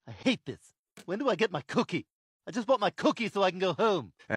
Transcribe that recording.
I hate this. When do I get my cookie? I just want my cookie so I can go home.